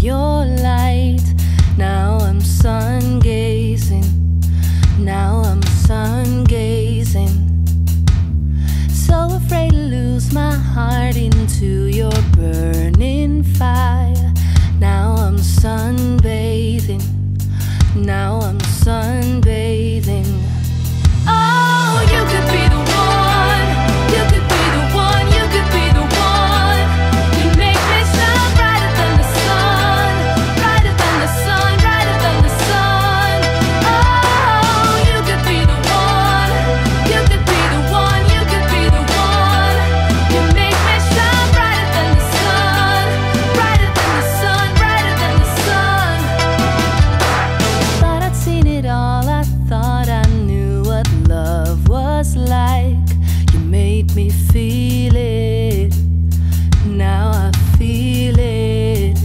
your light. Now I'm sun gazing, now I'm sun gazing. So afraid to lose my heart into your burning fire. Now I'm sunbathing, now I'm sunbathing. Oh, you could be the one, you could be the one, you could be the one. You make me shine brighter than the sun, brighter than the sun, brighter than the sun. Oh, you could be the one, you could be the one, you could be the one. You make me shine brighter than the sun, brighter than the sun, brighter than the sun. Thought I'd seen it all, I thought I knew what love was like. You made me feel it, now I feel it.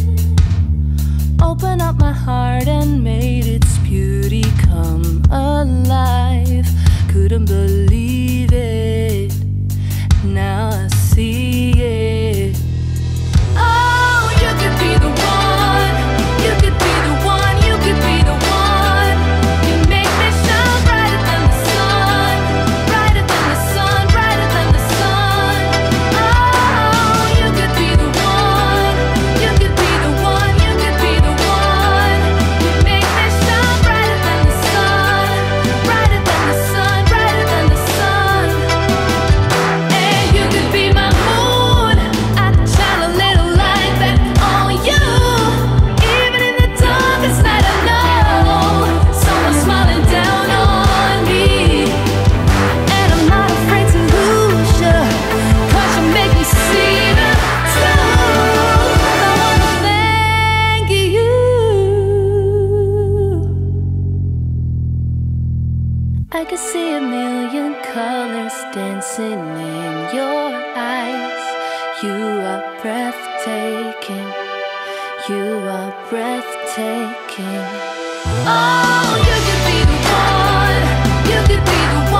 Open up my heart and made its beauty come alive. Couldn't believe it, now I see it. Oh, you could be the one, you could be the one, you could be the one. You make me shine brighter than the sun, brighter than the sun, brighter than the sun. Oh, you could be the one, you could be the one, you could be the one. You make me shine brighter than the sun, brighter than the sun, brighter than the sun. And you could be my moon, I could shine a little light back on you. Even in the darkest night I know someone's smiling down on me. And I'm not afraid to lose you, 'cause you make me see the truth. I wanna thank you. I could see a million colors dancing in your eyes. You are breathtaking, you are breathtaking. Oh, you could be the one, you could be the one.